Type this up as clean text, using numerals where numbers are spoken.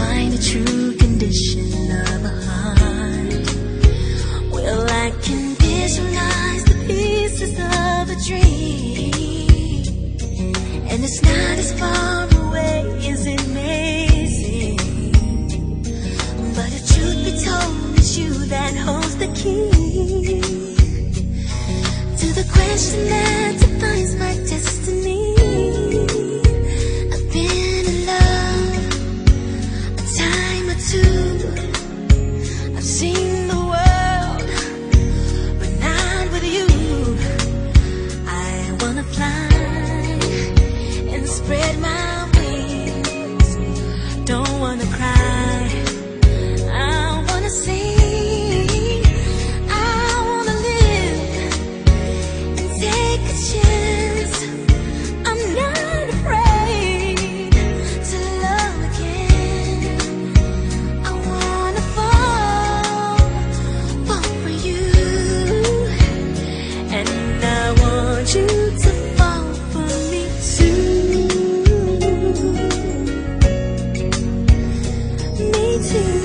define the true condition of a heart. Well, I can visualize the pieces of a dream, and it's not as far away as it may seem. But the truth be told, it's you that holds the key to the question that defines my destiny. I've been in love a time or two. I've seen the world, but not with you. I wanna fly and spread my wings. Don't wanna cry, I wanna sing. I wanna live and take a chance. I'm not afraid to love again. I wanna fall for you, and I want you to fall for me too. Me too.